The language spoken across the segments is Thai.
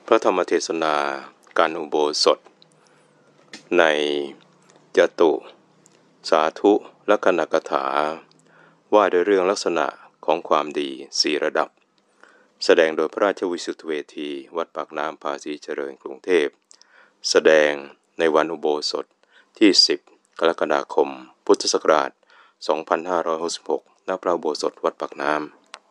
พระธรรมเทศนาการอุโบสถในจตุสาธุลักขณกถาว่าด้วยเรื่องลักษณะของความดี4ระดับแสดงโดยพระราชวิสุทธิเวทีวัดปากน้ำภาษีเจริญกรุงเทพแสดงในวันอุโบสถที่10กรกฎาคมพุทธศักราช2566ณพระอุโบสถวัดปากน้ำ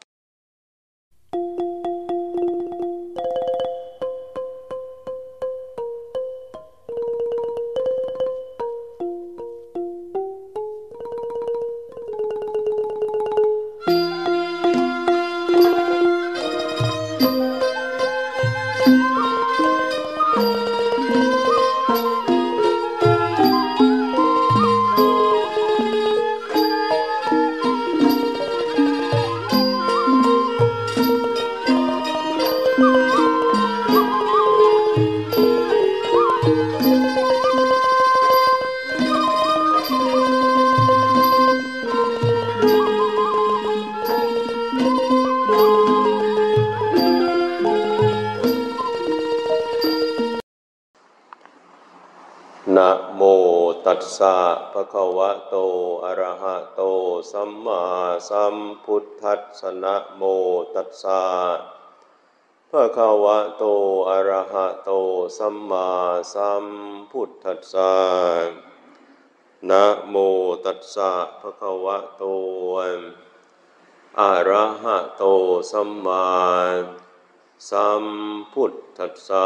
นะโมตัสสะภะคะวะโตอะระหะโตสัมมาสัมพุทธัสสะนะโมตัสสะภะคะวะโตอะระหะโตสัมมาสัมพุทธัสสะนะโมตัสสะภะคะวะโตอะระหะโตสัมมาสัมพุทธัสสะ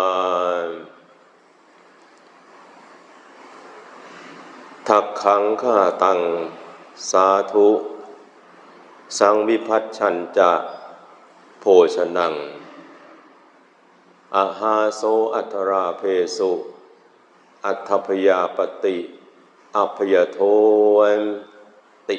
ทักขังข้าตังสาธุสังวิพัชชัญจะโภชนังอาหาโสอัตราเพสุอัตถพยาปติอัพยโทติ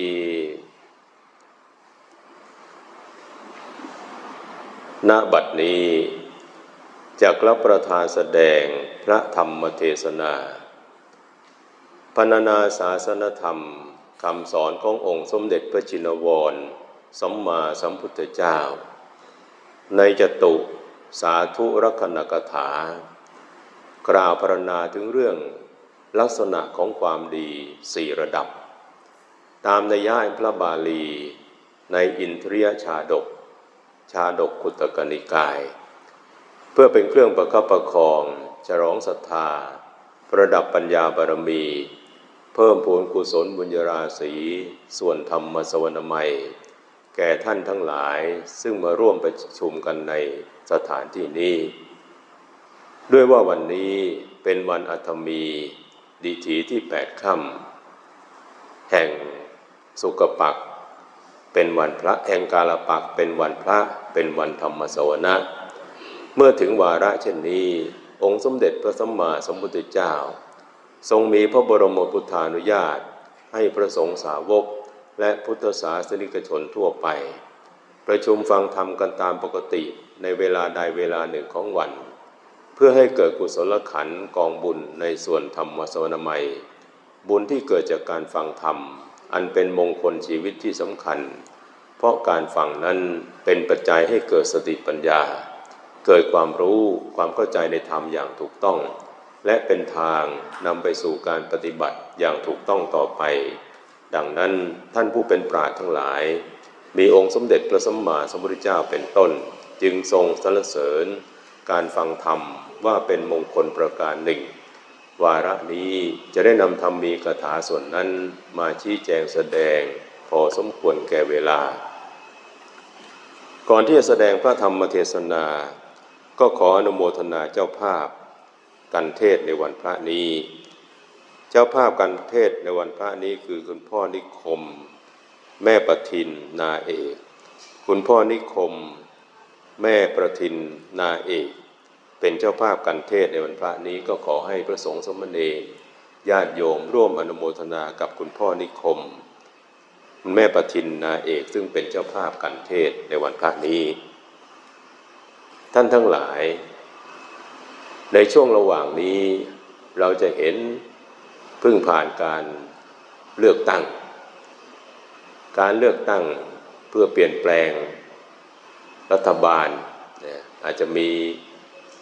ณบัดนี้จักรับประทานแสดงพระธรรมเทศนาพรรณนาศาสนธรรมคำสอนขององค์สมเด็จพระชินวรสัมมาสัมพุทธเจ้าในจตุสาธุลักขณกถากล่าวพรรณนาถึงเรื่องลักษณะของความดี4ระดับตามนัยยะพระบาลีในอินทรียชาดกขุตตกนิกายเพื่อเป็นเครื่องประคับประคองฉลองศรัทธาประดับปัญญาบารมีเพิ่มพูนกุศลบุญญาราศีส่วนธรรมสวนามัยแก่ท่านทั้งหลายซึ่งมาร่วมประชุมกันในสถานที่นี้ด้วยว่าวันนี้เป็นวันอัฐมีดิถีที่8ค่ำแห่งสุกปักเป็นวันพระแห่งกาลปักเป็นวันพระเป็นวันธรรมสวนะเมื่อถึงวาระเช่นนี้องค์สมเด็จพระสัมมาสัมพุทธเจ้าทรงมีพระบรมพุทธานุญาตให้พระสงฆ์สาวกและพุทธศาสนิกชนทั่วไปประชุมฟังธรรมกันตามปกติในเวลาใดเวลาหนึ่งของวันเพื่อให้เกิดกุศลขันธ์กองบุญในส่วนธรรมสวนามัยบุญที่เกิดจากการฟังธรรมอันเป็นมงคลชีวิตที่สำคัญเพราะการฟังนั้นเป็นปัจจัยให้เกิดสติปัญญาเกิดความรู้ความเข้าใจในธรรมอย่างถูกต้องและเป็นทางนำไปสู่การปฏิบัติอย่างถูกต้องต่อไปดังนั้นท่านผู้เป็นปราชญ์ทั้งหลายมีองค์สมเด็จพระสัมมาสัมพุทธเจ้าเป็นต้นจึงทรงสรรเสริญการฟังธรรมว่าเป็นมงคลประการหนึ่งวาระนี้จะได้นำธรรมีกถาส่วนนั้นมาชี้แจงแสดงพอสมควรแก่เวลาก่อนที่จะแสดงพระธรรมเทศนาก็ขออนุโมทนาเจ้าภาพการเทศน์ในวันพระนี้เจ้าภาพการเทศน์ในวันพระนี้คือคุณพ่อนิคมแม่ประทินนาเอกคุณพ่อนิคมแม่ประทินนาเอกเป็นเจ้าภาพการเทศน์ในวันพระนี้ก็ขอให้พระสงฆ์สมณเณรญาติโยมร่วมอนุโมทนากับคุณพ่อนิคมคุณแม่ประทินนาเอกซึ่งเป็นเจ้าภาพการเทศน์ในวันพระนี้ท่านทั้งหลายในช่วงระหว่างนี้เราจะเห็นเพิ่งผ่านการเลือกตั้งเพื่อเปลี่ยนแปลงรัฐบาลอาจจะมี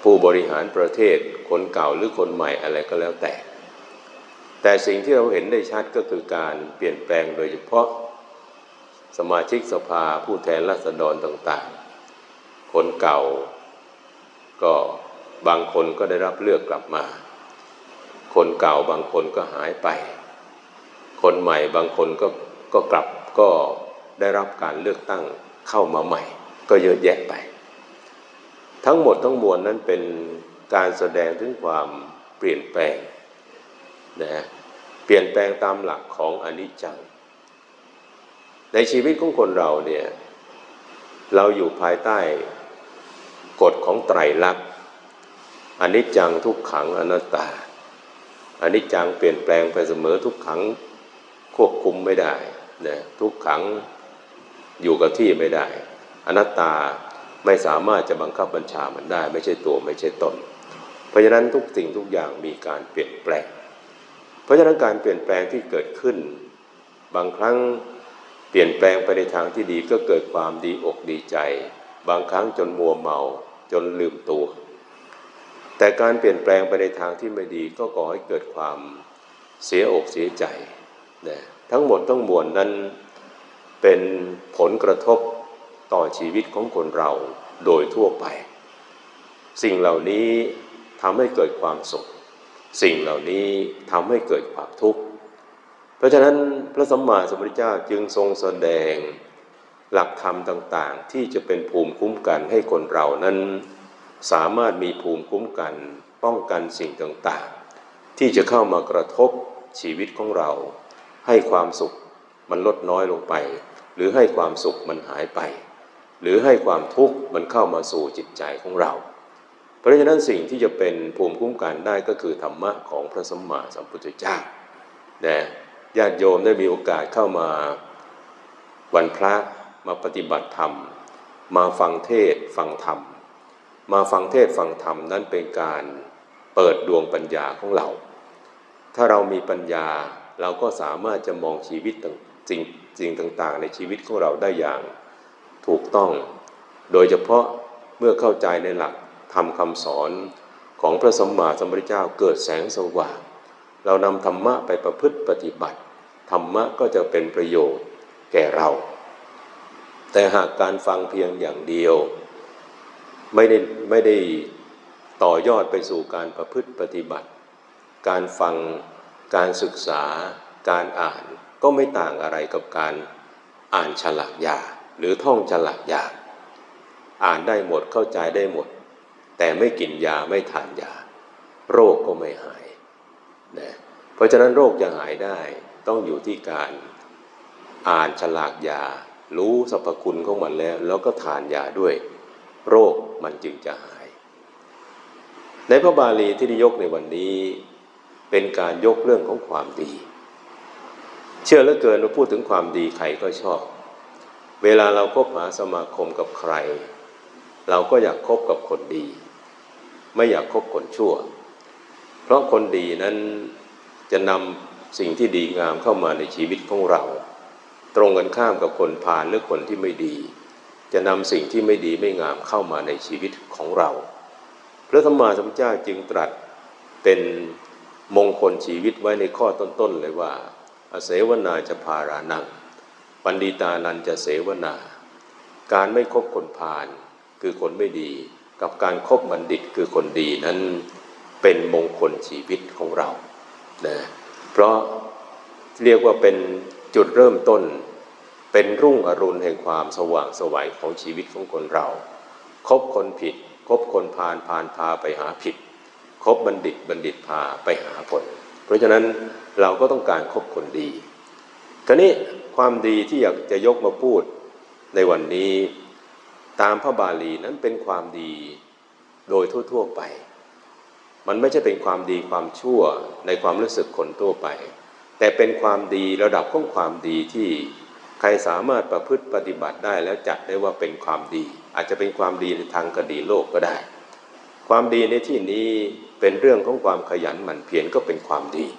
ผู้บริหารประเทศคนเก่าหรือคนใหม่อะไรก็แล้วแต่สิ่งที่เราเห็นได้ชัดก็คือการเปลี่ยนแปลงโดยเฉพาะสมาชิกสภาผู้แทนราษฎรต่างๆคนเก่าก็บางคนก็ได้รับเลือกกลับมาคนเก่าบางคนก็หายไปคนใหม่บางคนก็กลับก็ได้รับการเลือกตั้งเข้ามาใหม่ก็เยอะแยะไปทั้งหมดทั้งมวลนั้นเป็นการแสดงถึงความเปลี่ยนแปลงนะเปลี่ยนแปลงตามหลักของอนิจจังในชีวิตของคนเราเนี่ยเราอยู่ภายใต้กฎของไตรลักษณ์อนิจจังทุกขังอนัตตาอนิจจังเปลี่ยนแปลงไปเสมอทุกขังควบคุมไม่ได้นะทุกขังอยู่กับที่ไม่ได้อนัตตาไม่สามารถจะบังคับบัญชามันได้ไม่ใช่ตัวไม่ใช่ตนเพราะฉะนั้นทุกสิ่งทุกอย่างมีการเปลี่ยนแปลงเพราะฉะนั้นการเปลี่ยนแปลงที่เกิดขึ้นบางครั้งเปลี่ยนแปลงไปในทางที่ดีก็เกิดความดีอกดีใจบางครั้งจนมัวเมาจนลืมตัวแต่การเปลี่ยนแปลงไปในทางที่ไม่ดีก็ก่อให้เกิดความเสียอกเสียใจนะทั้งหมดทั้งมวลนั้นเป็นผลกระทบต่อชีวิตของคนเราโดยทั่วไปสิ่งเหล่านี้ทำให้เกิดความสุขสิ่งเหล่านี้ทำให้เกิดความทุกข์เพราะฉะนั้นพระสัมมาสัมพุทธเจ้าจึงทรงแสดงหลักธรรมต่างๆที่จะเป็นภูมิคุ้มกันให้คนเรานั้นสามารถมีภูมิคุ้มกันป้องกันสิ่งต่างๆที่จะเข้ามากระทบชีวิตของเราให้ความสุขมันลดน้อยลงไปหรือให้ความสุขมันหายไปหรือให้ความทุกข์มันเข้ามาสู่จิตใจของเราเพราะฉะนั้นสิ่งที่จะเป็นภูมิคุ้มกันได้ก็คือธรรมะของพระสัมมาสัมพุทธเจ้านะญาติโยมได้มีโอกาสเข้ามาวันพระมาปฏิบัติธรรมมาฟังเทศน์ฟังธรรมมาฟังเทศน์ฟังธรรมนั้นเป็นการเปิดดวงปัญญาของเราถ้าเรามีปัญญาเราก็สามารถจะมองชีวิตสิ่งต่างๆในชีวิตของเราได้อย่างถูกต้องโดยเฉพาะเมื่อเข้าใจในหลักธรรมคำสอนของพระสัมมาสัมพุทธเจ้าเกิดแสงสว่างเรานำธรรมะไปประพฤติปฏิบัติธรรมะก็จะเป็นประโยชน์แก่เราแต่หากการฟังเพียงอย่างเดียวไม่ได้ต่อยอดไปสู่การประพฤติปฏิบัติการฟังการศึกษาการอ่านก็ไม่ต่างอะไรกับการอ่านฉลากยาหรือท่องฉลากยาอ่านได้หมดเข้าใจได้หมดแต่ไม่กินยาไม่ทานยาโรคก็ไม่หายนะเพราะฉะนั้นโรคจะหายได้ต้องอยู่ที่การอ่านฉลากยารู้สรรพคุณของมันแล้วก็ทานยาด้วยโรคมันจึงจะหายในพระบาลีที่ได้ยกในวันนี้เป็นการยกเรื่องของความดีเชื่อเหลือเกินว่าพูดถึงความดีใครก็ชอบเวลาเราคบหาสมาคมกับใครเราก็อยากคบกับคนดีไม่อยากคบคนชั่วเพราะคนดีนั้นจะนำสิ่งที่ดีงามเข้ามาในชีวิตของเราตรงกันข้ามกับคนพาลหรือคนที่ไม่ดีจะนำสิ่งที่ไม่ดีไม่งามเข้ามาในชีวิตของเราพระสัมมาสัมพุทธเจ้าจึงตรัสเป็นมงคลชีวิตไว้ในข้อต้นๆเลยว่าอเสวนาจะพารานังปันดิตานันจะเสวนาการไม่คบคนพาลคือคนไม่ดีกับการคบบัณฑิตคือคนดีนั้นเป็นมงคลชีวิตของเรานะเพราะเรียกว่าเป็นจุดเริ่มต้นเป็นรุ่งอรุณแห่งความสว่างไสวของชีวิตของคนเราคบคนผิดคบคนพาลพาไปหาผิดคบบัณฑิตพาไปหาผลเพราะฉะนั้นเราก็ต้องการคบคนดีคราวนี้ความดีที่อยากจะยกมาพูดในวันนี้ตามพระบาลีนั้นเป็นความดีโดยทั่วๆไปมันไม่ใช่เป็นความดีความชั่วในความรู้สึกคนทั่วไปแต่เป็นความดีระดับของความดีที่ใครสามารถประพฤติปฏิบัติได้แล้วจัดได้ว่าเป็นความดีอาจจะเป็นความดีในทางคดีโลกก็ได้ความดีในที่นี้เป็นเรื่องของความขยันหมั่นเพียรก็เป็นความดี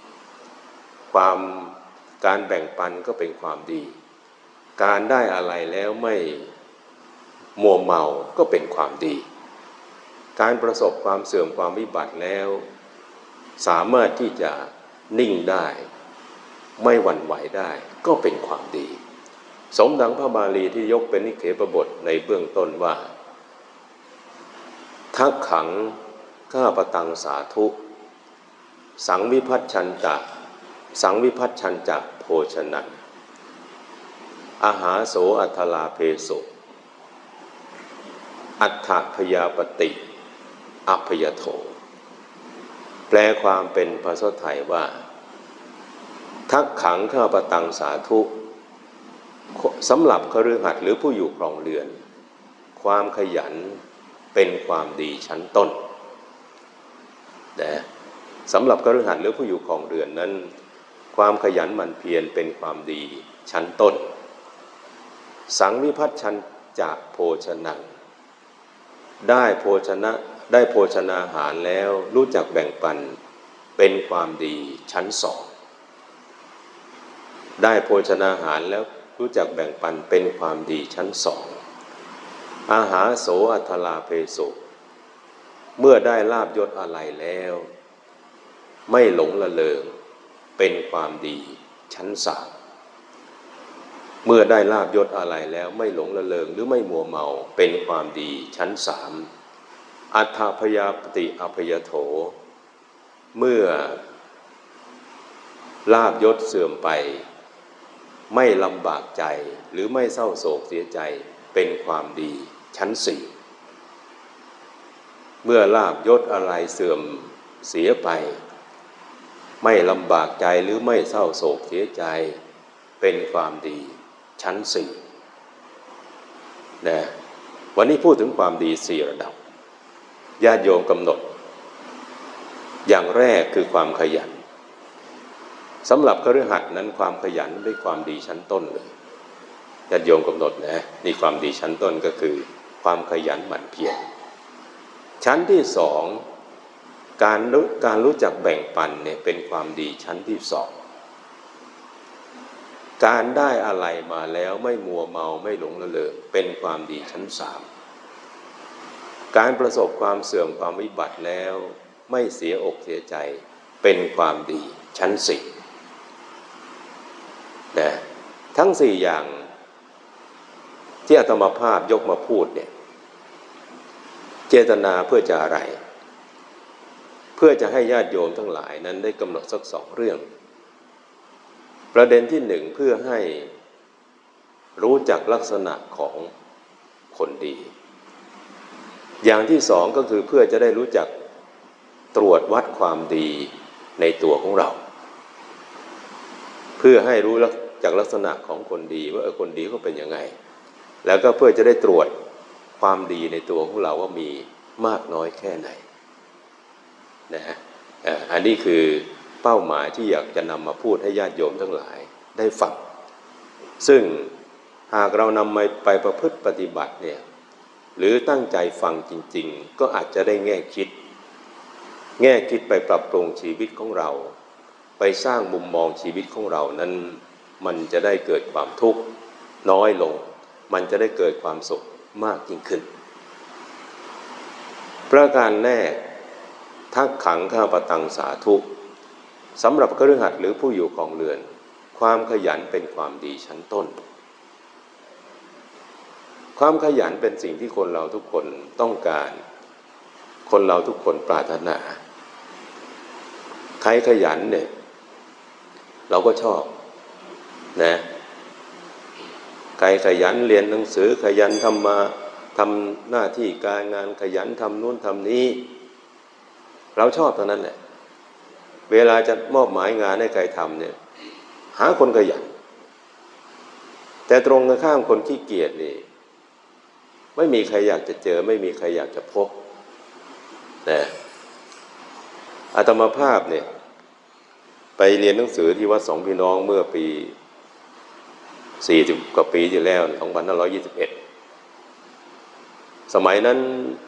การแบ่งปันก็เป็นความดีการได้อะไรแล้วไม่มัวเมาก็เป็นความดีการประสบความเสื่อมความวิบัติแล้วสามารถที่จะนิ่งได้ไม่หวั่นไหวได้ก็เป็นความดีสมดังพระบาลีที่ยกเป็นนิเขปบทในเบื้องต้นว่าทักขังข้าปตังสาธุสังวิพัชชันจะโภชนังอาหาโสอัทลาเพโสอัฏฐพยาปติอภยโถแปลความเป็นภาษาไทยว่าทักขังข้าปตังสาธุสำหรับคฤหัสถ์หรือผู้อยู่ครองเรือนความขยันเป็นความดีชั้นต้นนะสำหรับคฤหัสถ์หรือผู้อยู่ครองเรือนนั้นความขยันหมั่นเพียรเป็นความดีชั้นต้นสังวิพัชชันจะโภชนังได้โภชนาหารแล้วรู้จักแบ่งปันเป็นความดีชั้นสองได้โภชนาหารแล้วรู้จักแบ่งปันเป็นความดีชั้นสองอาหาโสอัทลาเพโสเมื่อได้ลาภยศอะไรแล้วไม่หลงละเลงเป็นความดีชั้นสามเมื่อได้ลาภยศอะไรแล้วไม่หลงละเลงหรือไม่มัวเมาเป็นความดีชั้นสามอัฏฐพยาปติอภยโถเมื่อลาภยศเสื่อมไปไม่ลำบากใจหรือไม่เศร้าโศกเสียใจเป็นความดีชั้นสี่เมื่อลาภยศอะไรเสื่อมเสียไปไม่ลำบากใจหรือไม่เศร้าโศกเสียใจเป็นความดีชั้นสี่นะวันนี้พูดถึงความดีสี่ระดับญาติโยมกำหนดอย่างแรกคือความขยันสำหรับคฤหัสถ์นั้นความขยันเป็นความดีชั้นต้นเลยญาติโยมกำหนดนะนี่ความดีชั้นต้นก็คือความขยันหมั่นเพียรชั้นที่สองการรู้จักแบ่งปันเนี่ยเป็นความดีชั้นที่สองการได้อะไรมาแล้วไม่มัวเมาไม่หลงละเลงเป็นความดีชั้นสามการประสบความเสื่อมความวิบัติแล้วไม่เสียอกเสียใจเป็นความดีชั้นสี่นะทั้งสี่อย่างที่อาตมาภาพยกมาพูดเนี่ยเจตนาเพื่อจะอะไรเพื่อจะให้ญาติโยมทั้งหลายนั้นได้กำหนดสักสองเรื่องประเด็นที่หนึ่งเพื่อให้รู้จักลักษณะของคนดีอย่างที่สองก็คือเพื่อจะได้รู้จักตรวจวัดความดีในตัวของเราเพื่อให้รู้จากลักษณะของคนดีว่าคนดีเขาเป็นยังไงแล้วก็เพื่อจะได้ตรวจความดีในตัวของเราว่ามีมากน้อยแค่ไหนนะฮะอันนี้คือเป้าหมายที่อยากจะนำมาพูดให้ญาติโยมทั้งหลายได้ฟังซึ่งหากเรานำไปประพฤติปฏิบัติเนี่ยหรือตั้งใจฟังจริงๆก็อาจจะได้แง่คิดไปปรับปรุงชีวิตของเราไปสร้างมุมมองชีวิตของเรานั้นมันจะได้เกิดความทุกข์น้อยลงมันจะได้เกิดความสุขมากยิ่งขึ้นประการแรกทักขังข้าปตังสาธุสำหรับคฤหัสถ์หรือผู้อยู่ครองเรือนความขยันเป็นความดีชั้นต้นความขยันเป็นสิ่งที่คนเราทุกคนต้องการคนเราทุกคนปรารถนาใครขยันเนี่ยเราก็ชอบนะใครขยันเรียนหนังสือขยันทำหน้าที่การงานขยันทำนู่นทำนี้เราชอบเท่านั้นแหละเวลาจะมอบหมายงานให้ใครทำเนี่ยหาคนขยันแต่ตรงกันข้ามคนขี้เกียจนี่ไม่มีใครอยากจะเจอไม่มีใครอยากจะพบนะอาตมาภาพเนี่ยไปเรียนหนังสือที่วัดสองพี่น้องเมื่อปี40กว่าปีที่แล้ว2521สมัยนั้น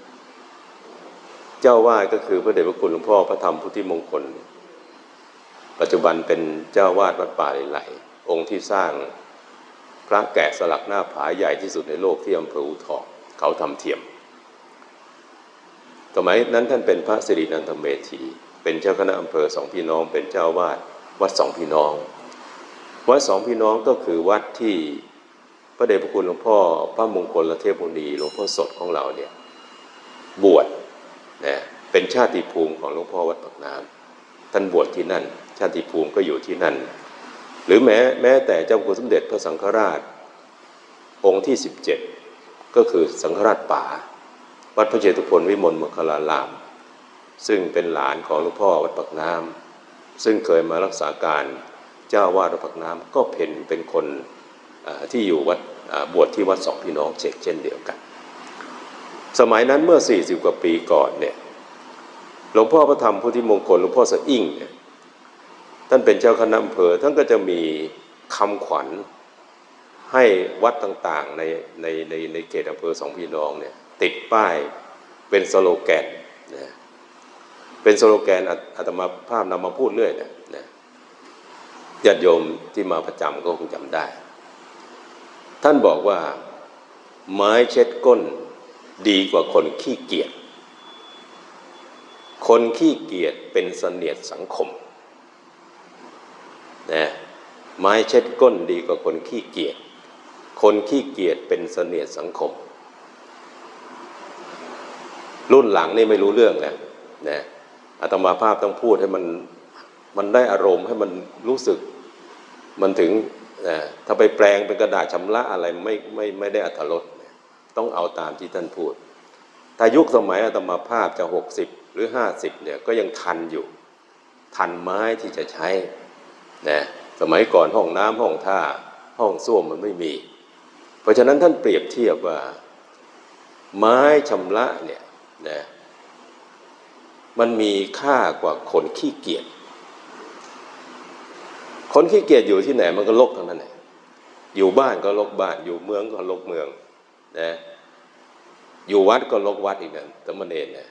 เจ้าวาดก็คือพระเดชพระคุณหลวงพ่อพระธรรมพุทธิมงคลปัจจุบันเป็นเจ้าวาดวัดป่าไหลองค์ที่สร้างพระแกะสลักหน้าผาใหญ่ที่สุดในโลกที่อำเภออู่ทองเขาทำเทียมสมัยนั้นท่านเป็นพระสิรินันทเมธีเป็นเจ้าคณะอำเภอสองพี่น้องเป็นเจ้าวาดวัดสองพี่น้องวัดสองพี่น้องก็คือวัดที่พระเดชพระคุณหลวงพ่อพระมงคลเทพมุนีหลวงพ่อสดของเราเนี่ยบวชนะเป็นชาติภูมิของหลวงพ่อวัดปากน้ำท่านบวชที่นั่นชาติภูมิก็อยู่ที่นั่นหรือแม้แต่เจ้าคุณสมเด็จพระสังฆราชองค์ที่17ก็คือสังฆราชป๋าวัดพระเจตุพนวิมลมังคลารามซึ่งเป็นหลานของหลวงพ่อวัดปากน้ำซึ่งเคยมารักษาการเจ้าวาดวัดปากน้ำก็เป็นคนที่อยู่วัดบวชที่วัดสองพี่น้องเช่นเดียวกันสมัยนั้นเมื่อ40กว่าปีก่อนเนี่ยหลวงพ่อพระธรรมพุทธิมงคลหลวงพ่อสะอิ่งเนี่ยท่านเป็นเจ้าคณะอำเภอท่านก็จะมีคำขวัญให้วัดต่างๆในเขตอำเภอสองพี่น้องเนี่ยติดป้ายเป็นสโลแกนนะเป็นสโลแกนอาตมาภาพนำมาพูดเรื่อยนะญาติโยมที่มาประจำก็คงจำได้ท่านบอกว่าไม้เช็ดก้นดีกว่าคนขี้เกียจคนขี้เกียจเป็นเสนียดสังคมนะไม้เช็ดก้นดีกว่าคนขี้เกียจคนขี้เกียจเป็นเสนียดสังคมรุ่นหลังนี่ไม่รู้เรื่องแล้วนะอาตมาภาพต้องพูดให้มันได้อารมณ์ให้มันรู้สึกมันถึงถ้าไปแปลงเป็นกระดาษชำระอะไรไม่ได้อรรถรสต้องเอาตามที่ท่านพูดถ้ายุคสมัยอาตมาภาพจะ60หรือ50เนี่ยก็ยังทันอยู่ทันไม้ที่จะใช้นะสมัยก่อนห้องน้ำห้องท่าห้องส้วมมันไม่มีเพราะฉะนั้นท่านเปรียบเทียบว่าไม้ชำระเนี่ยนะมันมีค่ากว่าคนขี้เกียจคนขี้เกียจอยู่ที่ไหนมันก็รกทั้งนั้นแหละอยู่บ้านก็รกบ้านอยู่เมืองก็รกเมืองนะอยู่วัดก็รกวัดอีกนั่นสมณเณรนะ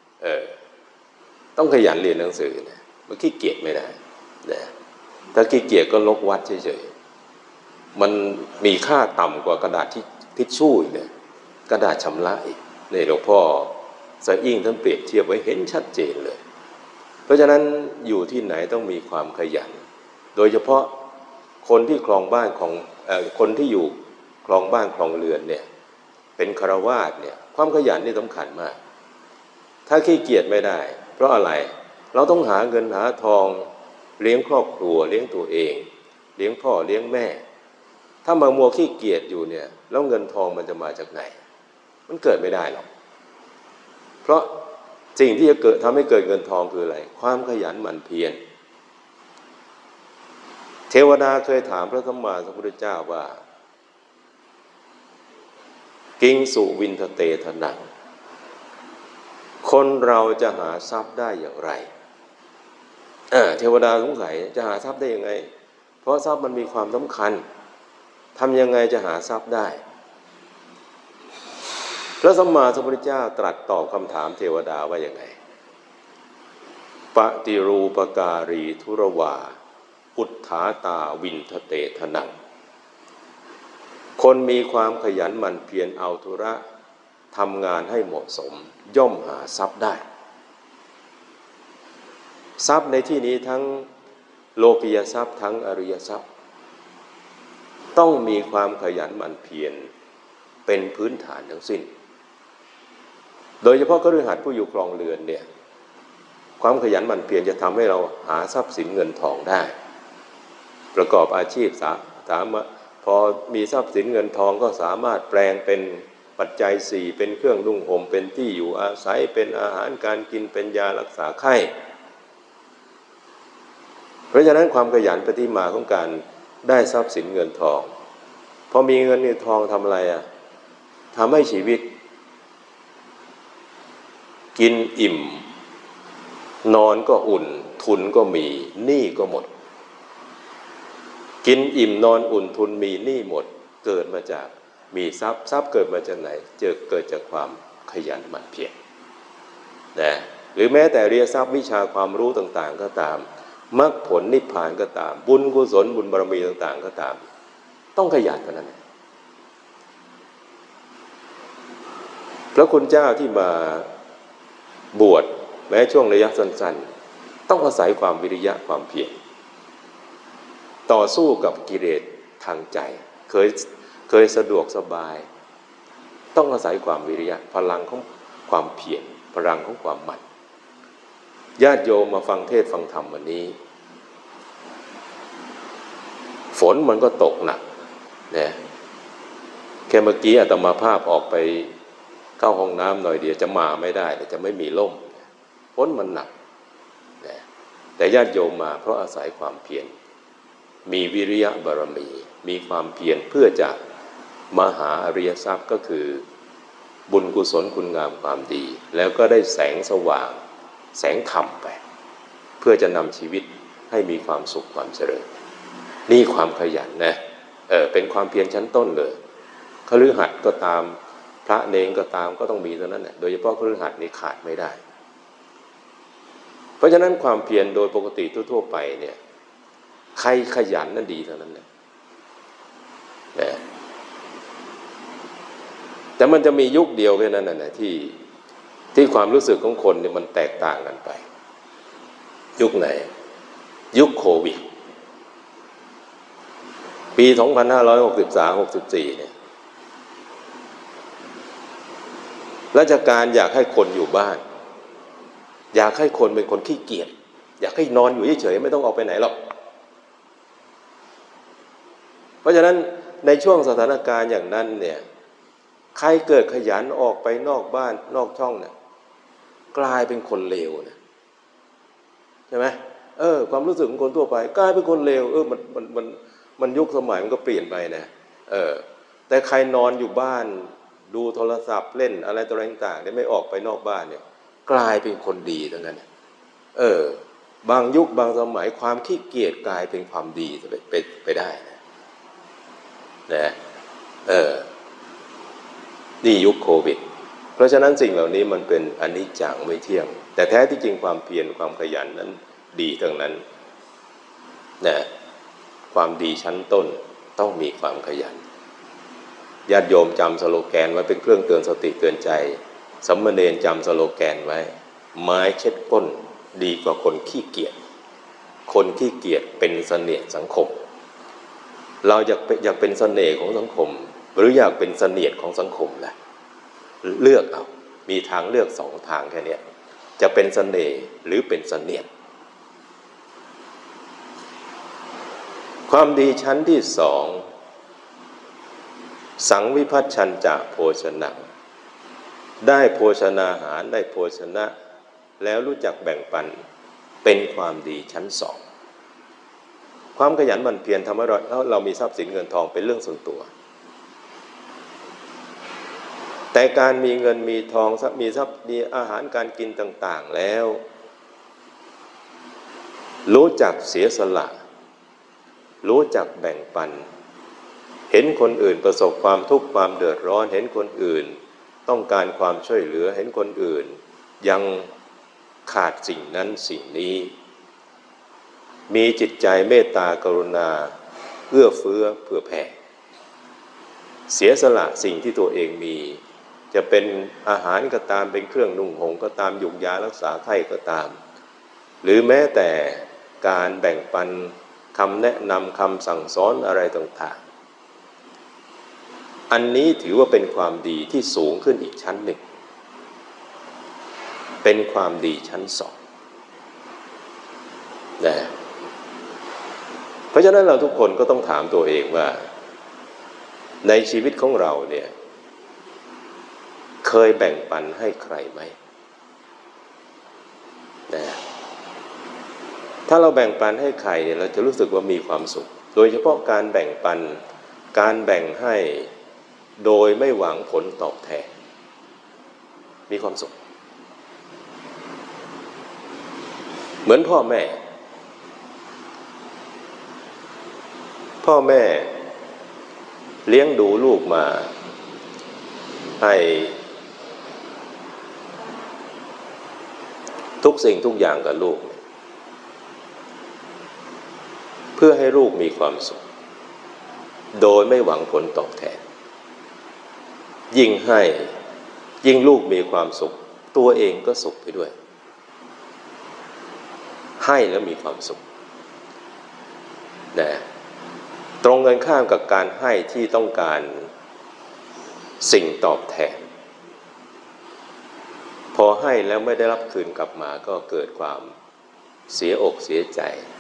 ต้องขยันเรียนหนังสือนะมันขี้เกียจไม่ได้นะถ้าขี้เกียจก็รกวัดเฉยๆมันมีค่าต่ำกว่ากระดาษทิชชู่อีกเนี่ยกระดาษชำระอีกนี่หลวงพ่อสะอิ่งท่านเปรียบเทียบไว้เห็นชัดเจนเลยเพราะฉะนั้นอยู่ที่ไหนต้องมีความขยันโดยเฉพาะคนที่ครองบ้านของคนที่อยู่ครองบ้านครองเรือนเนี่ยเป็นฆราวาสเนี่ยความขยันนี่สำคัญมากถ้าขี้เกียจไม่ได้เพราะอะไรเราต้องหาเงินหาทองเลี้ยงครอบครัวเลี้ยงตัวเองเลี้ยงพ่อเลี้ยงแม่ถ้ามามัวขี้เกียจอยู่เนี่ยแล้วเงินทองมันจะมาจากไหนมันเกิดไม่ได้หรอกเพราะสิ่งที่จะทำให้เกิดเงินทองคืออะไรความขยันหมั่นเพียรเทวดาเคยถามพระสัมมาสัมพุทธเจ้าว่ากิงสุวินทเตทนังคนเราจะหาทรัพย์ได้อย่างไรเทวดาสงสัยจะหาทรัพย์ได้ยังไงเพราะทรัพย์มันมีความสำคัญทำยังไงจะหาทรัพย์ได้พระสัมมาสัมพุทธเจ้าตรัสตอบคำถามเทวดาว่าอย่างไงปฏิรูปการีธุรวาอุทธาตาวินทเตทนังคนมีความขยันหมั่นเพียรเอาธุระทำงานให้เหมาะสมย่อมหาทรัพย์ได้ทรัพย์ในที่นี้ทั้งโลกียทรัพย์ทั้งอริยทรัพย์ต้องมีความขยันหมั่นเพียรเป็นพื้นฐานทั้งสิ้นโดยเฉพาะคฤหัสถ์ผู้อยู่ครองเรือนเนี่ยความขยันหมั่นเพียรจะทำให้เราหาทรัพย์สินเงินทองได้ประกอบอาชีพพอมีทรัพย์สินเงินทองก็สามารถแปลงเป็นปัจจัย4เป็นเครื่องนุ่งห่มเป็นที่อยู่อาศัยเป็นอาหารการกินเป็นยารักษาไข้เพราะฉะนั้นความขยันเป็นที่มาของการได้ทรัพย์สินเงินทองพอมีเงินมีทองทำอะไรทำให้ชีวิตกินอิ่มนอนก็อุ่นทุนก็มีหนี้ก็หมดกินอิ่มนอนอุ่นทุนมีหนี้หมดเกิดมาจากมีทรัพย์เกิดมาจากไหนเกิดจากความขยันหมั่นเพียรนะหรือแม้แต่อริยทรัพย์วิชาความรู้ต่างๆก็ตามมรรคผลนิพพานก็ตามบุญกุศลบุญบารมีต่างๆก็ตามต้องขยันเท่านั้นพระคุณเจ้าที่มาบวชแม้ช่วงระยะสั้นๆต้องอาศัยความวิริยะความเพียรต่อสู้กับกิเลสทางใจเคยสะดวกสบายต้องอาศัยความวิริยะพลังของความเพียรพลังของความหมั่นญาติโยมมาฟังเทศน์ฟังธรรมวันนี้ฝนมันก็ตกหนักนะแค่เมื่อกี้อาตมาภาพออกไปเข้าห้องน้ำหน่อยเดียวจะมาไม่ได้จะไม่มีร่มฝนมันหนักนะแต่ญาติโยมมาเพราะอาศัยความเพียรมีวิริยะบารมีมีความเพียรเพื่อจะมาหาอริยทรัพย์ก็คือบุญกุศลคุณงามความดีแล้วก็ได้แสงสว่างแสงธรรมไปเพื่อจะนำชีวิตให้มีความสุขความเจริญนี่ความขยันนะเป็นความเพียรชั้นต้นเลยคฤหัสถ์ก็ตามพระเนรก็ตามก็ต้องมีเท่านั้นแหละโดยเฉพาะคฤหัสถ์นี่ขาดไม่ได้เพราะฉะนั้นความเพียรโดยปกติทั่วๆไปเนี่ยใครขยันนั่นดีเท่านั้นแหละนะแต่มันจะมียุคเดียวแค่นั้นนะที่ความรู้สึกของคนเนี่ยมันแตกต่างกันไปยุคไหนยุคโควิดปี2563-64เนี่ยราชการอยากให้คนอยู่บ้านอยากให้คนเป็นคนขี้เกียจอยากให้นอนอยู่เฉยๆไม่ต้องออกไปไหนหรอกเพราะฉะนั้นในช่วงสถานการณ์อย่างนั้นเนี่ยใครเกิดขยันออกไปนอกบ้านนอกช่องเนี่ยกลายเป็นคนเลวนะใช่ไหมความรู้สึกของคนทั่วไปกลายเป็นคนเลวมันยุคสมัยมันก็เปลี่ยนไปนะแต่ใครนอนอยู่บ้านดูโทรศัพท์เล่นอะไรต่างๆเนี่ยไม่ออกไปนอกบ้านเนี่ยกลายเป็นคนดีทั้งนั้นบางยุคบางสมัยความขี้เกียจกลายเป็นความดีไปได้นะนี่ยุคโควิดเพราะฉะนั้นสิ่งเหล่านี้มันเป็นอนิจจังไม่เที่ยงแต่แท้ที่จริงความเพียรความขยันนั้นดีทั้งนั้นนะความดีชั้นต้นต้องมีความขยันญาติโยมจำสโลแกนไว้เป็นเครื่องเตือนสติเตือนใจสามเณรจำสโลแกนไว้ไม้เช็ดก้นดีกว่าคนขี้เกียจคนขี้เกียจเป็นเสน่ห์สังคมเราอยากเป็นเสน่ห์ของสังคมหรืออยากเป็นเสนียดของสังคมล่ะเลือกเอามีทางเลือกสองทางแค่นี้จะเป็นเสน่ห์หรือเป็นเสนียดความดีชั้นที่สองสังวิพัชชัญจะโภชนะได้โภชนาหารได้โภชนะแล้วรู้จักแบ่งปันเป็นความดีชั้นสองความขยันหมั่นเพียรทำให้เรามีทรัพย์สินเงินทองเป็นเรื่องส่วนตัวแต่การมีเงินมีทองมีทรัพย์มีอาหารการกินต่างๆแล้วรู้จักเสียสละรู้จักแบ่งปันเห็นคนอื่นประสบความทุกข์ความเดือดร้อนเห็นคนอื่นต้องการความช่วยเหลือเห็นคนอื่นยังขาดสิ่งนั้นสิ่งนี้มีจิตใจเมตตากรุณาเอื้อเฟื้อเผื่อแผ่เสียสละสิ่งที่ตัวเองมีจะเป็นอาหารก็ตามเป็นเครื่องนุ่งห่มก็ตามยุกยารักษาไข้ก็ตามหรือแม้แต่การแบ่งปันคำแนะนำคำสั่งสอนอะไรต่างๆอันนี้ถือว่าเป็นความดีที่สูงขึ้นอีกชั้นหนึ่งเป็นความดีชั้นสองนะเพราะฉะนั้นเราทุกคนก็ต้องถามตัวเองว่าในชีวิตของเราเนี่ยเคยแบ่งปันให้ใครไหมนะถ้าเราแบ่งปันให้ใครเนี่ยเราจะรู้สึกว่ามีความสุขโดยเฉพาะการแบ่งปันการแบ่งให้โดยไม่หวังผลตอบแทนมีความสุขเหมือนพ่อแม่เลี้ยงดูลูกมาให้ทุกสิ่งทุกอย่างกับลูกเพื่อให้ลูกมีความสุขโดยไม่หวังผลตอบแทนยิ่งให้ยิ่งลูกมีความสุขตัวเองก็สุขไปด้วยให้แล้วมีความสุขนะตรงกันข้ามกับการให้ที่ต้องการสิ่งตอบแทนพอให้แล้วไม่ได้รับคืนกลับมาก็เกิดความเสียอกเสียใจ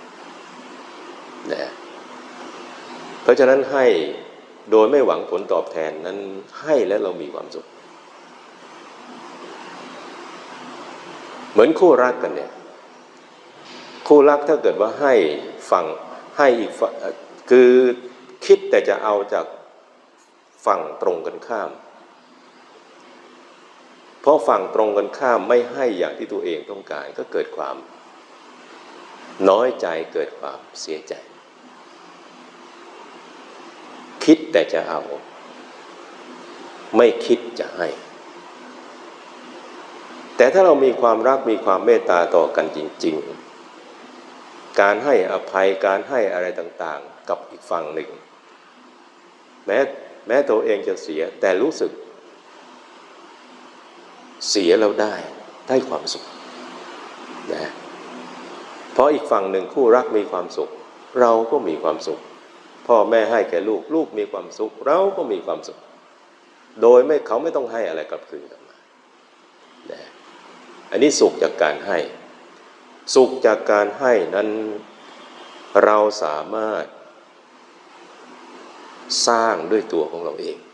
นะเพราะฉะนั้นให้โดยไม่หวังผลตอบแทนนั้นให้แล้วเรามีความสุขเหมือนคู่รักกันเนี่ยคู่รักถ้าเกิดว่าให้ฝั่งให้อีกฝั่งคือคิดแต่จะเอาจากฝั่งตรงกันข้ามเพราะฝั่งตรงกันข้ามไม่ให้อย่างที่ตัวเองต้องการก็เกิดความน้อยใจเกิดความเสียใจคิดแต่จะเอาไม่คิดจะให้แต่ถ้าเรามีความรักมีความเมตตาต่อกันจริงๆการให้อภัยการให้อะไรต่างๆกับอีกฝั่งหนึ่งแม้ตัวเองจะเสียแต่รู้สึกเสียแล้วได้ความสุขนะเพราะอีกฝั่งหนึ่งคู่รักมีความสุขเราก็มีความสุขพ่อแม่ให้แก่ลูกลูกมีความสุขเราก็มีความสุขโดยเขาไม่ต้องให้อะไรกลับคืนกลับมานะอันนี้สุขจากการให้สุขจากการให้นั้นเราสามารถสร้างด้วยตัวของเราเอง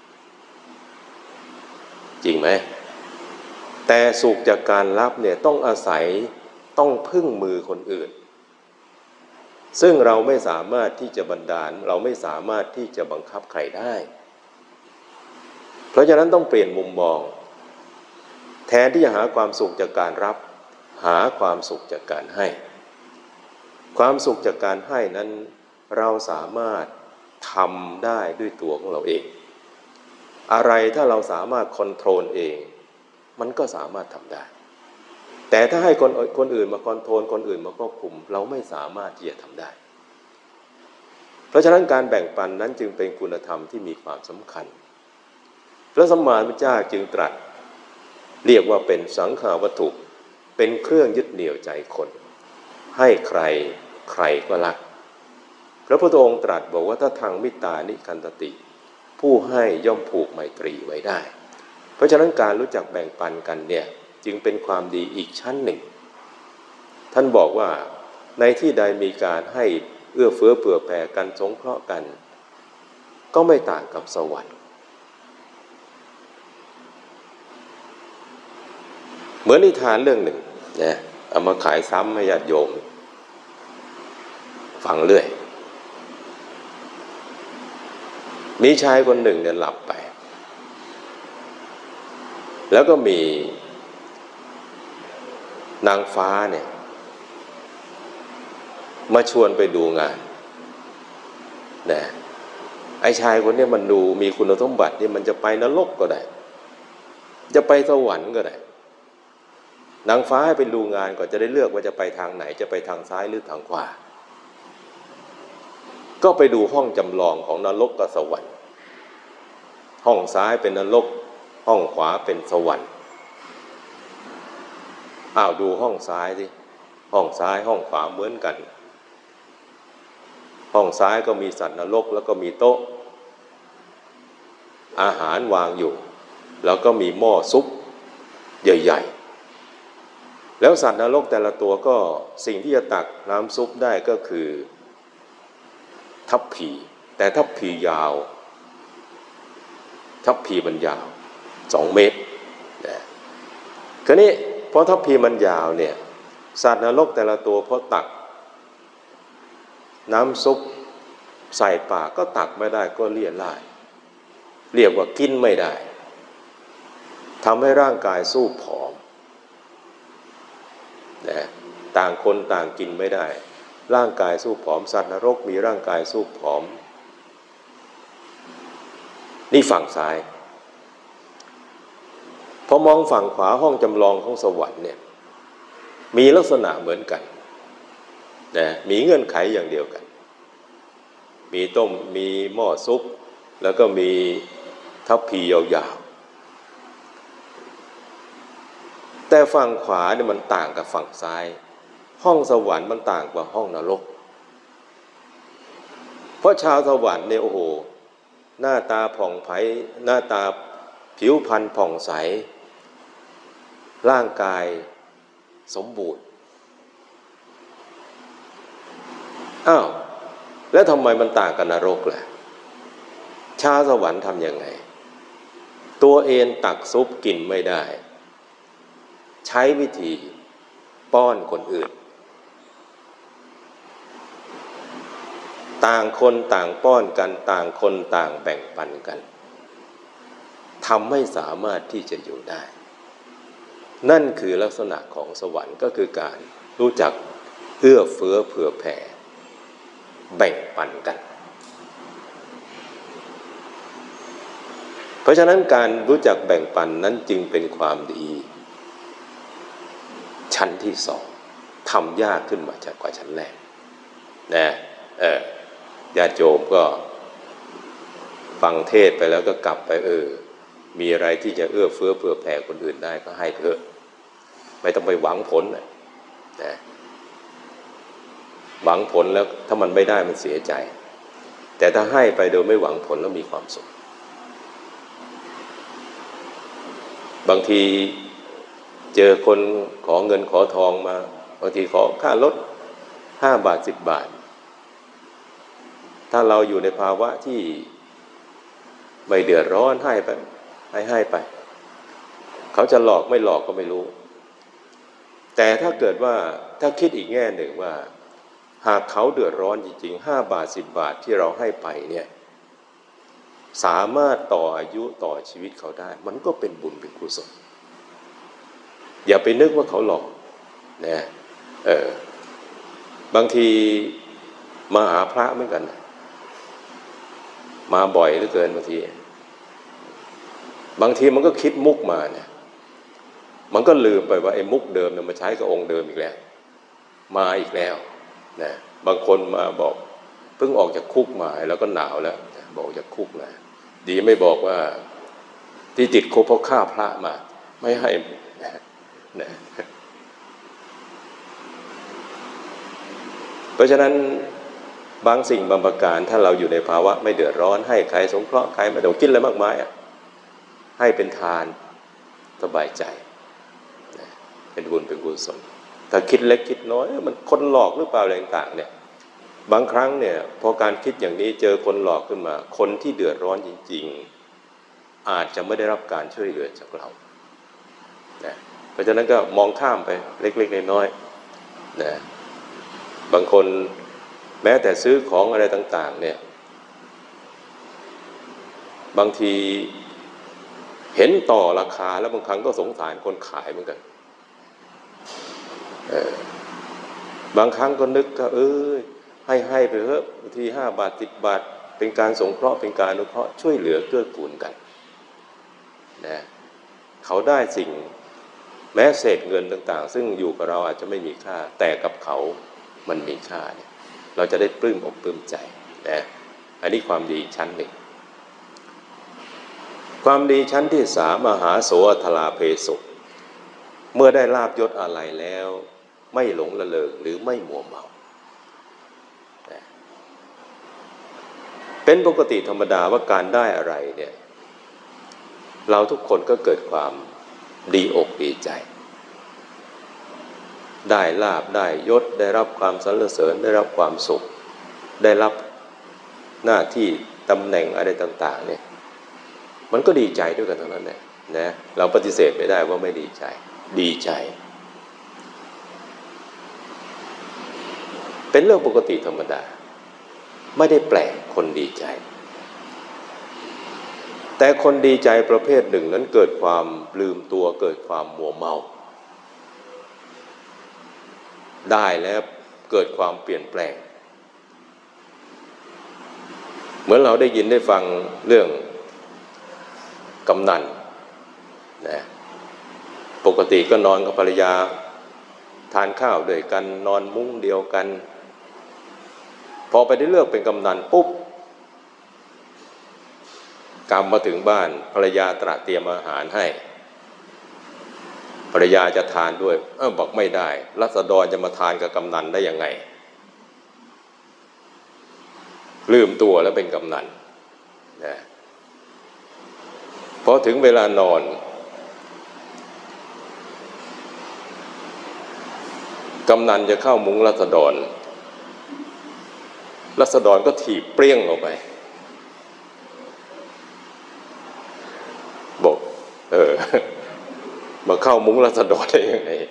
จริงไหมแต่สุขจากการรับเนี่ยต้องอาศัยต้องพึ่งมือคนอื่นซึ่งเราไม่สามารถที่จะบันดาลเราไม่สามารถที่จะบังคับใครได้เพราะฉะนั้นต้องเปลี่ยนมุมมองแทนที่จะหาความสุขจากการรับหาความสุขจากการให้ความสุขจากการให้นั้นเราสามารถทำได้ด้วยตัวของเราเองอะไรถ้าเราสามารถคอนโทรลเองมันก็สามารถทำได้แต่ถ้าให้คนอื่นมาคอนโทรลคนอื่นมาควบคุมเราไม่สามารถที่จะทำได้เพราะฉะนั้นการแบ่งปันนั้นจึงเป็นคุณธรรมที่มีความสำคัญพระสัมมาสัมพุทธเจ้าจึงตรัสเรียกว่าเป็นสังขาวัตถุเป็นเครื่องยึดเหนี่ยวใจคนให้ใครก็รักพระพุทธองค์ตรัสบอกว่าถ้าทางมิตานิคันตติผู้ให้ย่อมผูกไมตรีไว้ได้เพราะฉะนั้นการรู้จักแบ่งปันกันเนี่ยจึงเป็นความดีอีกชั้นหนึ่งท่านบอกว่าในที่ใดมีการให้เอื้อเฟื้อเผื่อแผ่กันสงเคราะห์กันก็ไม่ต่างกับสวรรค์เหมือนนิทานเรื่องหนึ่งนะเอามาขายซ้ำให้ญาติโยมฟังเรื่อยมีชายคนหนึ่งเนี่ยหลับไปแล้วก็มีนางฟ้าเนี่ยมาชวนไปดูงานนะไอ้ชายคนนี้มันดูมีคุณสมบัตินี่มันจะไปนรกก็ได้จะไปสวรรค์ก็ได้นางฟ้าให้ไปดูงานก็จะได้เลือกว่าจะไปทางไหนจะไปทางซ้ายหรือทางขวาก็ไปดูห้องจำลองของนรกกับสวรรค์ห้องซ้ายเป็นนรกห้องขวาเป็นสวรรค์ดูห้องซ้ายสิห้องซ้ายห้องขวาเหมือนกันห้องซ้ายก็มีสัตว์นรกแล้วก็มีโต๊ะอาหารวางอยู่แล้วก็มีหม้อซุปใหญ่ๆแล้วสัตว์นรกแต่ละตัวก็สิ่งที่จะตักน้ำซุปได้ก็คือทัพพีแต่ทัพพียาวทัพพีมันยาว2 เมตรนะคราวนี้เพราะทัพพีมันยาวเนี่ยสัตว์นรกแต่ละตัวพอตักน้ำซุปใส่ปากก็ตักไม่ได้ก็เลี่ยร่ายเรียกว่ากินไม่ได้ทำให้ร่างกายสู้ผอมนะต่างคนต่างกินไม่ได้ร่างกายสู้ผอมสัตว์นรกมีร่างกายสู้ผอมนี่ฝั่งซ้ายพอมองฝั่งขวาห้องจำลองของสวรรค์เนี่ยมีลักษณะเหมือนกันนะมีเงื่อนไขอย่างเดียวกันมีต้มมีหม้อซุปแล้วก็มีทัพพียาวๆแต่ฝั่งขวาเนี่ยมันต่างกับฝั่งซ้ายห้องสวรรค์มันต่างกว่าห้องนรกเพราะชาวสวรรค์เนี่ยโอ้โหหน้าตาผ่องใสหน้าตาผิวพรรณผ่องใสร่างกายสมบูรณ์อ้าวแล้วทำไมมันต่างกับนรกล่ะชาวสวรรค์ทำยังไงตัวเองตักซุปกินไม่ได้ใช้วิธีป้อนคนอื่นต่างคนต่างป้อนกันต่างคนต่างแบ่งปันกันทำให้สามารถที่จะอยู่ได้นั่นคือลักษณะของสวรรค์ก็คือการรู้จักเอื้อเฟื้อเผื่อแผ่แบ่งปันกันเพราะฉะนั้นการรู้จักแบ่งปันนั้นจึงเป็นความดีชั้นที่สองทำยากขึ้นมาจากกว่าชั้นแรกนะญาติโยมก็ฟังเทศไปแล้วก็กลับไปมีอะไรที่จะเอื้อเฟื้อเผื่อแผ่คนอื่นได้ก็ให้เถอะไม่ต้องไปหวังผลนะหวังผลแล้วถ้ามันไม่ได้มันเสียใจแต่ถ้าให้ไปโดยไม่หวังผลแล้วมีความสุขบางทีเจอคนขอเงินขอทองมาบางทีขอค่ารถ5 บาท10 บาทถ้าเราอยู่ในภาวะที่ไม่เดือดร้อนให้ไปให้ไปเขาจะหลอกไม่หลอกก็ไม่รู้แต่ถ้าเกิดว่าถ้าคิดอีกแง่หนึ่งว่าหากเขาเดือดร้อนจริงๆ5 บาท10 บาทที่เราให้ไปเนี่ยสามารถต่ออายุต่อชีวิตเขาได้มันก็เป็นบุญเป็นกุศลอย่าไปนึกว่าเขาหลอกนะบางทีมาหาพระเหมือนกันมาบ่อยเหลือเกินบางทีมันก็คิดมุกมาเนี่ยมันก็ลืมไปว่าไอ้มุกเดิมเนี่ยมาใช้กับองค์เดิมอีกแล้วมาอีกแล้วนะบางคนมาบอกเพิ่งออกจากคุกมาแล้วก็หนาวแล้วบอกจากคุกนะดีไม่บอกว่าที่ติดคุกเพราะฆ่าพระมาไม่ให้นะเพราะฉะนั้นบางสิ่งบางประการถ้าเราอยู่ในภาวะไม่เดือดร้อนให้ใครสงเคราะห์ใครไม่ต้องคิดอะไรมากมายให้เป็นทานสบายใจเป็นบุญเป็นกุศลถ้าคิดเล็กคิดน้อยมันคนหลอกหรือเปล่าอะไรต่างๆเนี่ยบางครั้งเนี่ยพอการคิดอย่างนี้เจอคนหลอกขึ้นมาคนที่เดือดร้อนจริงๆอาจจะไม่ได้รับการช่วยเหลือจากเรานะเพราะฉะนั้นก็มองข้ามไปเล็กๆน้อยๆนะบางคนแม้แต่ซื้อของอะไรต่างๆเนี่ยบางทีเห็นต่อราคาแล้วบางครั้งก็สงสารคนขายเหมือนกันบางครั้งก็นึกก็ให้ไปเถอะบางที5 บาท10 บาทเป็นการสงเคราะห์เป็นการอนุเคราะห์ช่วยเหลือเกื้อกูลกันนะเขาได้สิ่งแม้เศษเงินต่างๆซึ่งอยู่กับเราอาจจะไม่มีค่าแต่กับเขามันมีค่าเนี่ยเราจะได้ปลื้มอกปลื้มใจนะอันนี้ความดีชั้นหนึ่งความดีชั้นที่3มหาโสอัทลาเพสุเมื่อได้ลาภยศอะไรแล้วไม่หลงละเลงหรือไม่มัวเมาเป็นปกติธรรมดาว่าการได้อะไรเนี่ยเราทุกคนก็เกิดความดีอกดีใจได้ลาภได้ยศได้รับความสรรเสริญได้รับความสุขได้รับหน้าที่ตำแหน่งอะไรต่างๆเนี่ยมันก็ดีใจด้วยกันทั้งนั้นแหละนะเราปฏิเสธไม่ได้ว่าไม่ดีใจดีใจเป็นเรื่องปกติธรรมดาไม่ได้แปลกคนดีใจแต่คนดีใจประเภทหนึ่งนั้นเกิดความลืมตัวเกิดความมัวเมาได้แล้วเกิดความเปลี่ยนแปลงเหมือนเราได้ยินได้ฟังเรื่องกำนันนะปกติก็นอนกับภรรยาทานข้าวด้วยกันนอนมุ้งเดียวกันพอไปได้เลือกเป็นกำนันปุ๊บกลับมาถึงบ้านภรรยาตระเตรียมอาหารให้ภรรยาจะทานด้วยบอกไม่ได้ราษฎรจะมาทานกับกำนันได้ยังไงลืมตัวแล้วเป็นกำนันนะพอถึงเวลานอนกำนันจะเข้ามุ้งราษฎรก็ถีบเปรี้ยงออกไปบอกมาเข้ามุ้งราษฎรได้ยังไง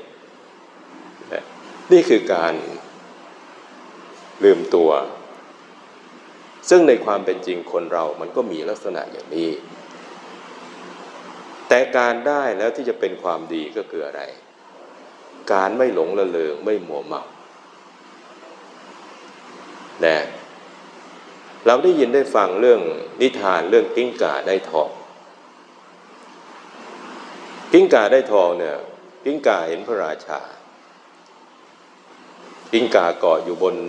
นี่คือการลืมตัวซึ่งในความเป็นจริงคนเรามันก็มีลักษณะอย่างนี้แต่การได้แล้วที่จะเป็นความดีก็คืออะไรการไม่หลงระเริงไม่มัวเมานะเราได้ยินได้ฟังเรื่องนิทานเรื่องกิ้งก่าได้ทองกิ้งก่าได้ทองเนี่ยกิ้งก่าเห็นพระราชากิ้งก่าเกาะอยู่บน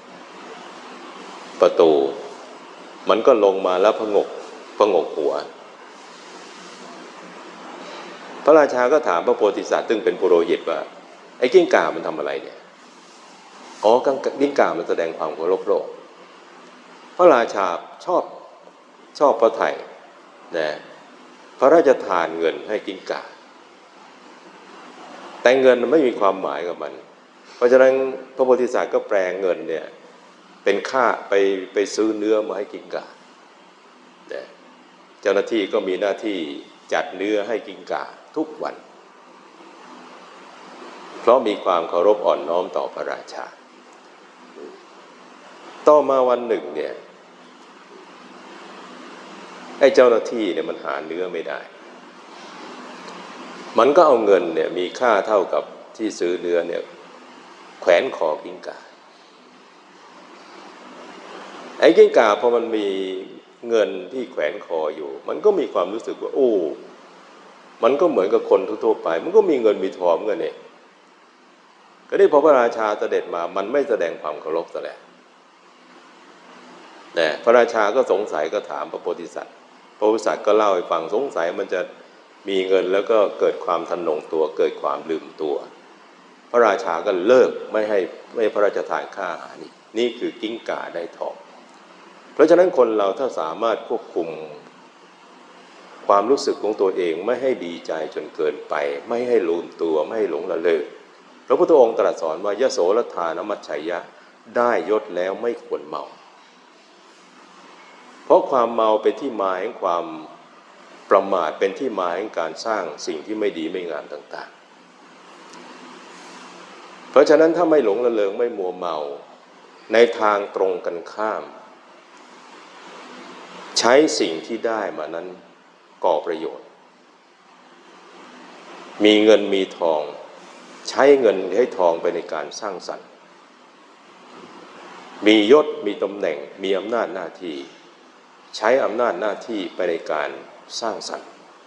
ประตูมันก็ลงมาแล้วผงกหัวพระราชาก็ถามพระโพธิสัตว์ซึ่งเป็นปุโรหิตว่าไอ้กิ้งก่ามันทำอะไรเนี่ยกิ้งก่ามันแสดงความเคารพโลกพระราชาชอบพระทัยนะพระราชทานเงินให้กิ้งก่าแต่เงินมันไม่มีความหมายกับมันเพราะฉะนั้นพระโพธิสัตว์ก็แปลเงินเนี่ยเป็นค่าไปซื้อเนื้อมาให้กิ้งก่าเจ้าหน้าที่ก็มีหน้าที่จัดเนื้อให้กิ้งก่าทุกวันเพราะมีความเคารพอ่อนน้อมต่อพระราชาต่อมาวันหนึ่งเนี่ยไอ้เจ้าหน้าที่เนี่ยมันหาเนื้อไม่ได้มันก็เอาเงินเนี่ยมีค่าเท่ากับที่ซื้อเนื้อเนี่ยแขวนคอกิ้งก่าไอ้กิ้งก่าพอมันมีเงินที่แขวนคออยู่มันก็มีความรู้สึกว่าโอ้มันก็เหมือนกับคนทั่วไปมันก็มีเงินมีทองเงินเองก็ได้พอพระราชาเสด็จมามันไม่แสดงความเคารพซะแล้วพระราชาก็สงสัยก็ถามพระโพธิสัตว์พระโพธิสัตว์ก็เล่าให้ฟังสงสัยมันจะมีเงินแล้วก็เกิดความทะนงตัวเกิดความลืมตัวพระราชาก็เลิกไม่ให้พระราชทานค่าอาหารนี่คือกิ้งก่าได้ทองเพราะฉะนั้นคนเราถ้าสามารถควบคุมความรู้สึกของตัวเองไม่ให้ดีใจจนเกินไปไม่ให้ลืมตัวไม่ให้หลงระเริงพระพุทธองค์ตรัสสอนว่ายโสรทานมัชชัยยะได้ยศแล้วไม่ควรเมาเพราะความเมาเป็นที่มาแห่งความประมาทเป็นที่มาแห่งการสร้างสิ่งที่ไม่ดีไม่งามต่างๆเพราะฉะนั้นถ้าไม่หลงระเริงไม่มัวเมาในทางตรงกันข้ามใช้สิ่งที่ได้มานั้นก่อประโยชน์มีเงินมีทองใช้เงินให้ทองไปในการสร้างสรรค์มียศมีตำแหน่งมีอำนาจหน้าที่ใช้อำนาจหน้าที่ไปในการสร้างสรรค์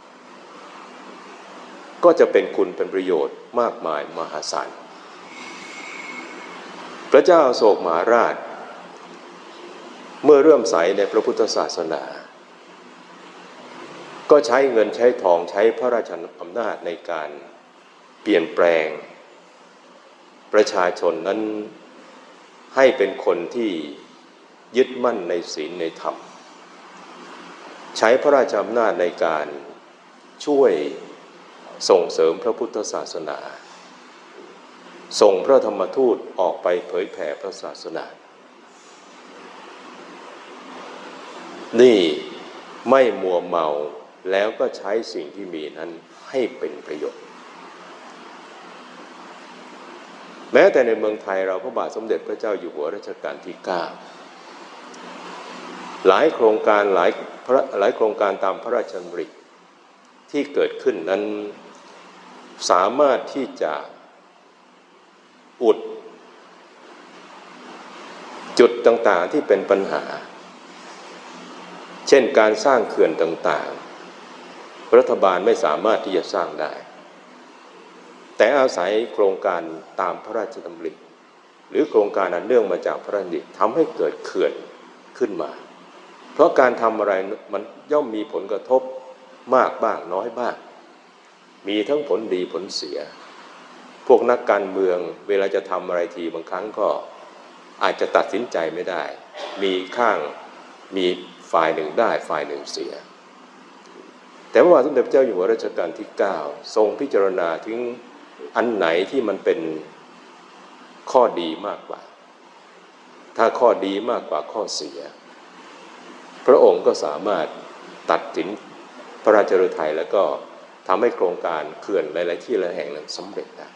ก็จะเป็นคุณเป็นประโยชน์มากมายมหาศาลพระเจ้าอโศกมหาราชเมื่อเริ่มใสในพระพุทธศาสนาก็ใช้เงินใช้ทองใช้พระราชอำนาจในการเปลี่ยนแปลงประชาชนนั้นให้เป็นคนที่ยึดมั่นในศีลในธรรมใช้พระราชอำนาจในการช่วยส่งเสริมพระพุทธศาสนาส่งพระธรรมทูตออกไปเผยแผ่พระศาสนานี่ไม่มัวเมาแล้วก็ใช้สิ่งที่มีนั้นให้เป็นประโยชน์แม้แต่ในเมืองไทยเราพระบาทสมเด็จพระเจ้าอยู่หัวรัชกาลที่ 9หลายโครงการหลายโครงการตามพระราชดำริที่เกิดขึ้นนั้นสามารถที่จะอุดจุดต่างๆที่เป็นปัญหาเช่นการสร้างเขื่อนต่างๆรัฐบาลไม่สามารถที่จะสร้างได้แต่อาศัยโครงการตามพระราชดำริหรือโครงการอันเนื่องมาจากพระราชดำริทำให้เกิดเขื่อนขึ้นมาเพราะการทำอะไรมันย่อมมีผลกระทบมากบ้างน้อยบ้างมีทั้งผลดีผลเสียพวกนักการเมืองเวลาจะทำอะไรทีบางครั้งก็อาจจะตัดสินใจไม่ได้มีฝ่ายหนึ่งได้ฝ่ายหนึ่งเสียแต่พระบาทสมเด็จพระเจ้าอยู่หัวรัชกาลที่9ทรงพิจารณาถึงอันไหนที่มันเป็นข้อดีมากกว่าถ้าข้อดีมากกว่าข้อเสียพระองค์ก็สามารถตัดสินพระราชฤทัยแล้วก็ทำให้โครงการเขื่อนหลายๆที่หลายแห่งนั้นสำเร็จได้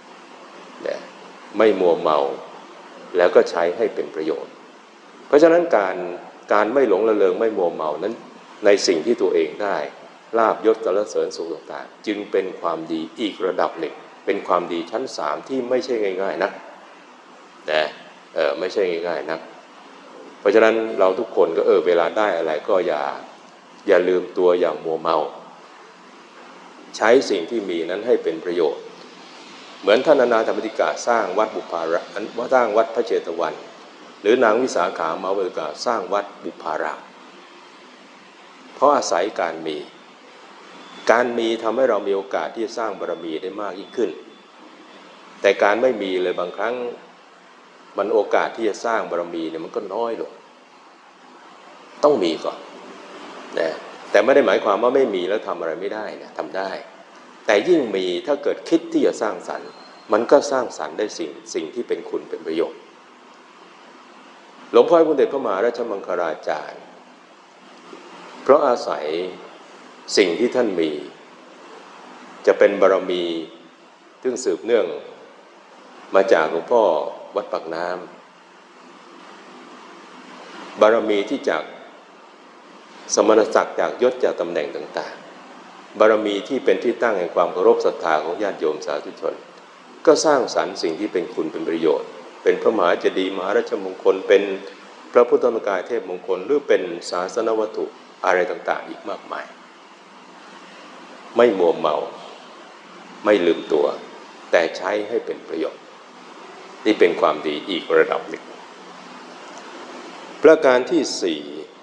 ไม่มัวเมาแล้วก็ใช้ให้เป็นประโยชน์เพราะฉะนั้นการไม่หลงระเริงไม่มัวเมานั้นในสิ่งที่ตัวเองได้ลาภยศสรรเสริญสุขต่างๆจึงเป็นความดีอีกระดับหนึ่งเป็นความดีชั้น3ที่ไม่ใช่ง่ายๆนักไม่ใช่ง่ายๆนักเพราะฉะนั้นเราทุกคนก็เวลาได้อะไรก็อย่าลืมตัวอย่ามัวเมาใช้สิ่งที่มีนั้นให้เป็นประโยชน์เหมือนท่านอนาถบิณฑิกาสร้างวัดบุพารามสร้างวัดพระเชตวันหรือนางวิสาขามาวิกาสร้างวัดบุพารามเพราะอาศัยการมีทำให้เรามีโอกาสที่จะสร้างบารมีได้มากยิ่งขึ้นแต่การไม่มีเลยบางครั้งมันโอกาสที่จะสร้างบารมีเนี่ยมันก็น้อยลงต้องมีก่อนนะแต่ไม่ได้หมายความว่าไม่มีแล้วทำอะไรไม่ได้นะทำได้แต่ยิ่งมีถ้าเกิดคิดที่จะสร้างสรรค์มันก็สร้างสรรค์ได้สิ่งที่เป็นคุณเป็นประโยชน์หลวงพ่อพระเดชพระมหาราชมังคลาจารย์เพราะอาศัยสิ่งที่ท่านมีจะเป็นบารมีซึ่งสืบเนื่องมาจากหลวงพ่อวัดปากน้ำบารมีที่จากสมณศักดิ์จากยศจากตำแหน่งต่างๆบารมีที่เป็นที่ตั้งแห่งความเคารพศรัทธาของญาติโยมสาธุชนก็สร้างสรรค์สิ่งที่เป็นคุณเป็นประโยชน์เป็นพระมหาเจดีย์มหาราชมงคลเป็นพระพุทธธรรมกายเทพมงคลหรือเป็นศาสนวัตถุอะไรต่างๆอีกมากมายไม่มัวเมาไม่ลืมตัวแต่ใช้ให้เป็นประโยชน์นี่เป็นความดีอีกระดับหนึ่งประการที่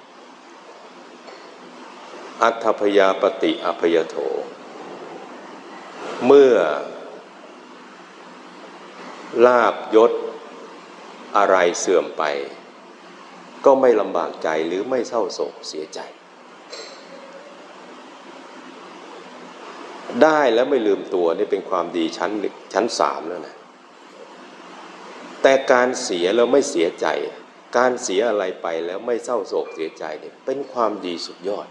4อัตถพยาปฏิอภัยโทเมื่อลาภยศอะไรเสื่อมไปก็ไม่ลำบากใจหรือไม่เศร้าโศกเสียใจได้แล้วไม่ลืมตัวนี่เป็นความดีชั้น3แล้วนะแต่การเสียแล้วไม่เสียใจการเสียอะไรไปแล้วไม่เศร้าโศกเสียใจนี่เป็นความดีสุดยอด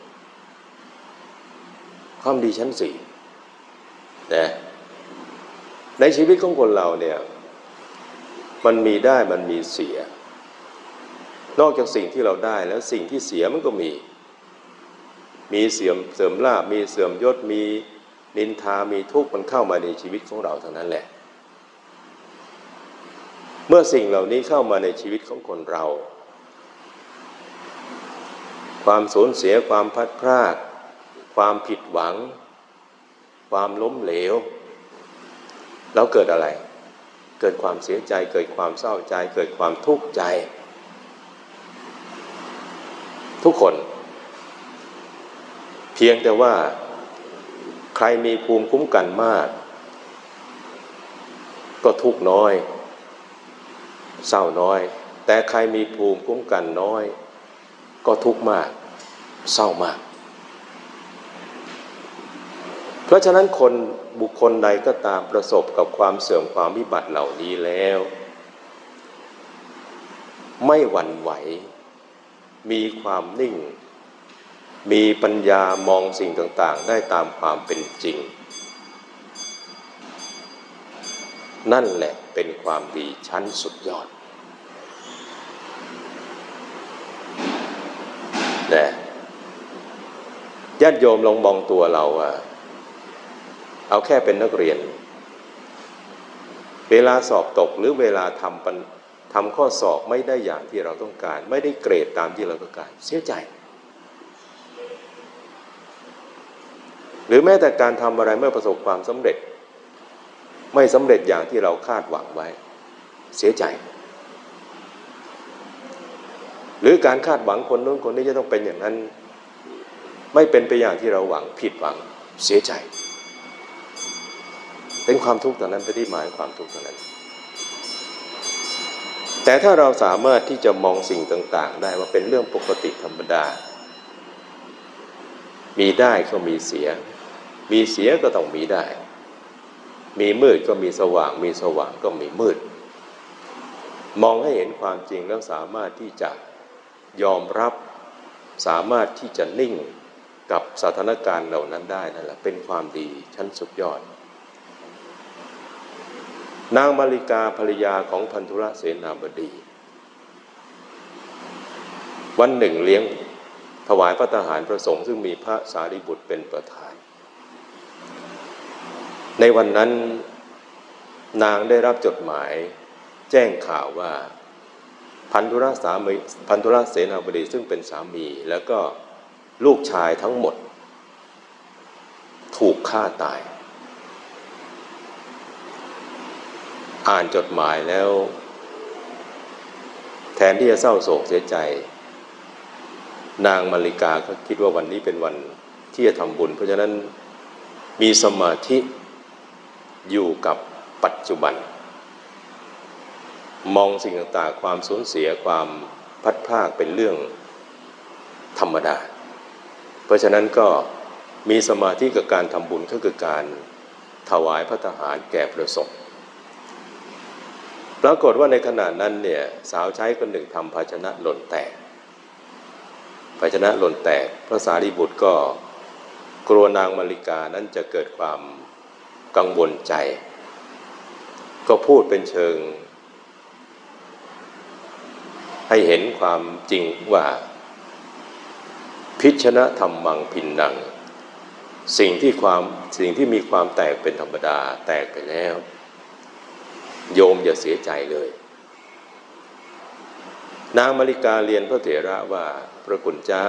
ความดีชั้น4นะในชีวิตของคนเราเนี่ยมันมีได้มันมีเสียนอกจากสิ่งที่เราได้แล้วสิ่งที่เสียมันก็มีเสื่อมลาภมีเสื่อมยศมีนินทามีทุกข์มันเข้ามาในชีวิตของเราทั้งนั้นแหละเมื่อสิ่งเหล่านี้เข้ามาในชีวิตของคนเราความสูญเสียความพลัดพรากความผิดหวังความล้มเหลวแล้วเกิดอะไรเกิดความเสียใจเกิดความเศร้าใจเกิดความทุกข์ใจทุกคนเพียงแต่ว่าใครมีภูมิคุ้มกันมากก็ทุกข์น้อยเศร้าน้อยแต่ใครมีภูมิคุ้มกันน้อยก็ทุกข์มากเศร้ามากเพราะฉะนั้นบุคคลใดก็ตามประสบกับความเสื่อมความวิบัติเหล่านี้แล้วไม่หวั่นไหวมีความนิ่งมีปัญญามองสิ่งต่างๆได้ตามความเป็นจริงนั่นแหละเป็นความดีชั้นสุดยอดนะญาติโยมลองมองตัวเราเอาแค่เป็นนักเรียนเวลาสอบตกหรือเวลาทำข้อสอบไม่ได้อย่างที่เราต้องการไม่ได้เกรดตามที่เราต้องการเสียใจหรือแม้แต่การทำอะไรเมื่อประสบความสำเร็จไม่สำเร็จอย่างที่เราคาดหวังไว้เสียใจหรือการคาดหวังคนโน้นคนนี้จะต้องเป็นอย่างนั้นไม่เป็นไปอย่างที่เราหวังผิดหวังเสียใจเป็นความทุกข์ตอนนั้นเป็นที่หมายความทุกข์ตอนนั้นแต่ถ้าเราสามารถที่จะมองสิ่งต่างๆได้ว่าเป็นเรื่องปกติธรรมดามีได้ก็มีเสียมีเสียก็ต้องมีได้มีมืดก็มีสว่างมีสว่างก็มีมืดมองให้เห็นความจริงแล้วสามารถที่จะยอมรับสามารถที่จะนิ่งกับสถานการณ์เหล่านั้นได้นั่นแหละเป็นความดีชั้นสุดยอดนางมาริกาภรรยาของพันธุรเสนาบดีวันหนึ่งเลี้ยงถวายพระทหารพระสงฆ์ซึ่งมีพระสารีบุตรเป็นประธานในวันนั้นนางได้รับจดหมายแจ้งข่าวว่าพันธุรเสนาบดีซึ่งเป็นสามีแล้วก็ลูกชายทั้งหมดถูกฆ่าตายอ่านจดหมายแล้วแทนที่จะเศร้าโศกเสียใจนางมาริกาก็คิดว่าวันนี้เป็นวันที่จะทำบุญเพราะฉะนั้นมีสมาธิอยู่กับปัจจุบันมองสิ่งต่างๆความสูญเสียความพัดพรากเป็นเรื่องธรรมดาเพราะฉะนั้นก็มีสมาธิกับการทำบุญก็คือการถวายพระทหารแก่พระสงฆ์ปรากฏว่าในขณะนั้นเนี่ยสาวใช้คนหนึ่งทำภาชนะหล่นแตกภาชนะหล่นแตกพระสารีบุตรก็กลัวนางมาริกานั้นจะเกิดความกังวลใจก็พูดเป็นเชิงให้เห็นความจริงว่าพิชนะธรรมังพินนังสิ่งที่มีความแตกเป็นธรรมดาแตกไปแล้วโยมอย่าเสียใจเลยนางมาริกาเรียนพระเถระว่าพระคุณเจ้า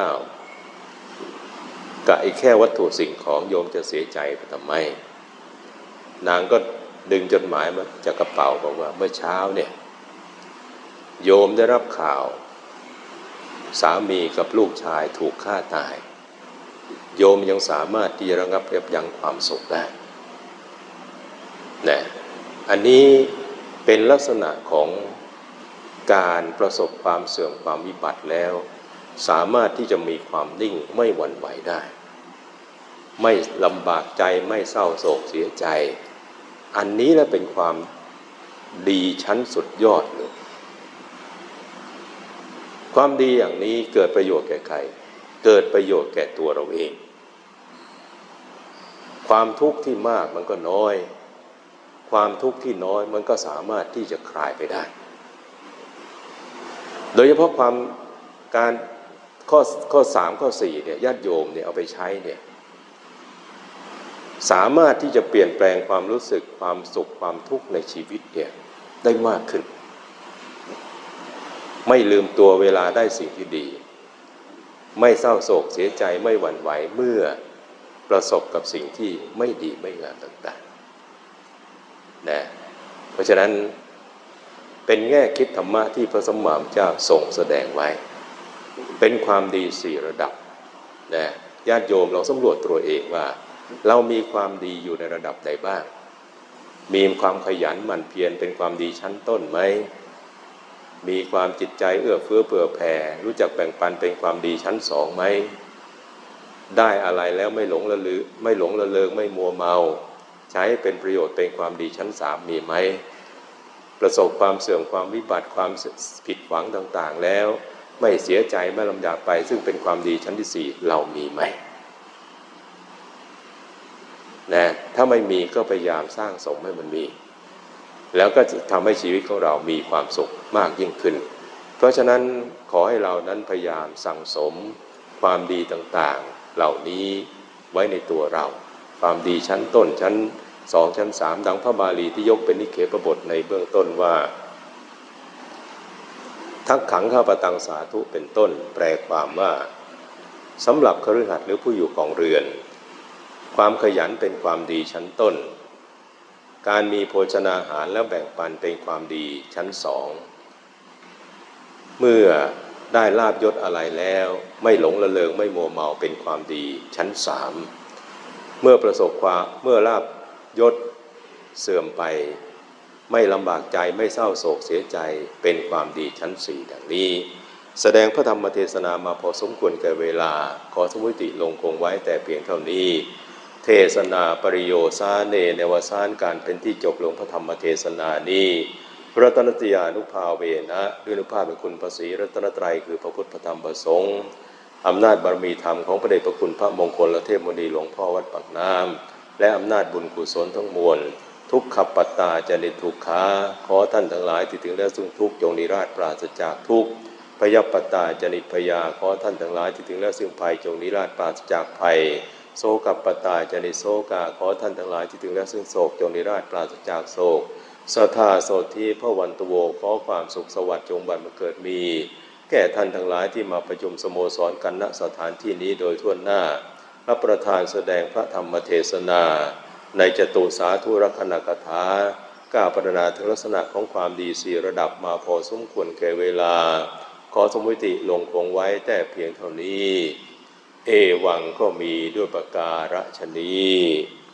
กับไอ้แค่วัตถุสิ่งของโยมจะเสียใจไปทำไมนางก็ดึงจดหมายมาจากกระเป๋าบอกว่าเมื่อเช้าเนี่ยโยมได้รับข่าวสามีกับลูกชายถูกฆ่าตายโยมยังสามารถที่จะระงับยับยั้งความโศกได้นะอันนี้เป็นลักษณะของการประสบความเสื่อมความวิบัติแล้วสามารถที่จะมีความนิ่งไม่หวั่นไหวได้ไม่ลำบากใจไม่เศร้าโศกเสียใจอันนี้แหละเป็นความดีชั้นสุดยอดเลยความดีอย่างนี้เกิดประโยชน์แก่ใครเกิดประโยชน์แก่ตัวเราเองความทุกข์ที่มากมันก็น้อยความทุกข์ที่น้อยมันก็สามารถที่จะคลายไปได้โดยเฉพาะการข้อ3ข้อ4เนี่ยญาติโยมเนี่ยเอาไปใช้เนี่ยสามารถที่จะเปลี่ยนแปลงความรู้สึกความสุขความทุกข์ในชีวิตเนี่ยได้มากขึ้นไม่ลืมตัวเวลาได้สิ่งที่ดีไม่เศร้าโศกเสียใจไม่หวั่นไหวเมื่อประสบกับสิ่งที่ไม่ดีไม่งามต่างๆนะเพราะฉะนั้นเป็นแง่คิดธรรมะที่พระสัมมาสัมพุทธเจ้าทรงแสดงไว้เป็นความดี4ระดับนะญาติโยมลองสำรวจตัวเองว่าเรามีความดีอยู่ในระดับใดบ้างมีความขยันหมั่นเพียรเป็นความดีชั้นต้นไหมมีความจิตใจเอื้อเฟื้อเผื่อแผ่รู้จักแบ่งปันเป็นความดีชั้น2ไหมได้อะไรแล้วไม่หลงระลือไม่หลงระเริงไม่มัวเมาใช้เป็นประโยชน์เป็นความดีชั้น3มีไหมประสบความเสื่อมความวิบัติความผิดหวังต่างๆแล้วไม่เสียใจไม่ลำบากไปซึ่งเป็นความดีชั้นที่4เรามีไหมนะถ้าไม่มีก็พยายามสร้างสมให้มันมีแล้วก็จะทำให้ชีวิตของเรามีความสุขมากยิ่งขึ้นเพราะฉะนั้นขอให้เรานั้นพยายามสั่งสมความดีต่างๆเหล่านี้ไว้ในตัวเราความดีชั้นต้นชั้น2ชั้น3ดังพระบาลีที่ยกเป็นนิเคปบทในเบื้องต้นว่าทักขังข้าพตังสาธุเป็นต้นแปลความว่าสำหรับคฤหัสถ์หรือผู้อยู่ของเรือนความขยันเป็นความดีชั้นต้นการมีโภชนาหารและแบ่งปันเป็นความดีชั้น2เมื่อได้ลาภยศอะไรแล้วไม่หลงระเริงไม่มัวเมาเป็นความดีชั้น3เมื่อลาภยศเสื่อมไปไม่ลำบากใจไม่เศร้าโศกเสียใจเป็นความดีชั้นสี่ดังนี้แสดงพระธรรมเทศนามาพอสมควรแก่เวลาขอสมุติลงคงไว้แต่เพียงเท่านี้เทศนาปริโยสาเนในวสานการเป็นที่จบลงพระธรรมเทศนานี้รัตนตยานุภาเวนะด้วยอนุภาพเป็นคุณพระศรีรัตนตรัยคือพระพุทธพระธรรมพระสงฆ์อำนาจบารมีธรรมของพระเดชพระคุณพระมงคลและเทพมณีหลวงพ่อวัดปากน้ำและอำนาจบุญกุศลทั้งมวลทุกขปัตตาจนิทุกขาขอท่านทั้งหลายที่ถึงแล้วซึ่งทุกข์จงนิราชปราศจากทุกข์พยปัตตาจนิพยาขอท่านทั้งหลายที่ถึงแล้วซึ่งภัยจงนิราชปราศจากภัยโศกปัตตาจนิโศกาขอท่านทั้งหลายที่ถึงแล้วซึ่งโศกจงนิราชปราศจากโศกสัทธาโสธีพระวันตโวขอความสุขสวัสดิ์จงบังเกิดมีแก่ท่านทั้งหลายที่มาประชุมสโมสรกันณสถานที่นี้โดยทั่วหน้ารับประทานแสดงพระธรรมเทศนาในจตุสาธุรักขณกถากล่าวปรารถนาถึงลักษณะของความดีสี่ระดับมาพอสมควรแก่เวลาขอสมุติลงคงไว้แต่เพียงเท่านี้เอวังก็มีด้วยประการฉะนี้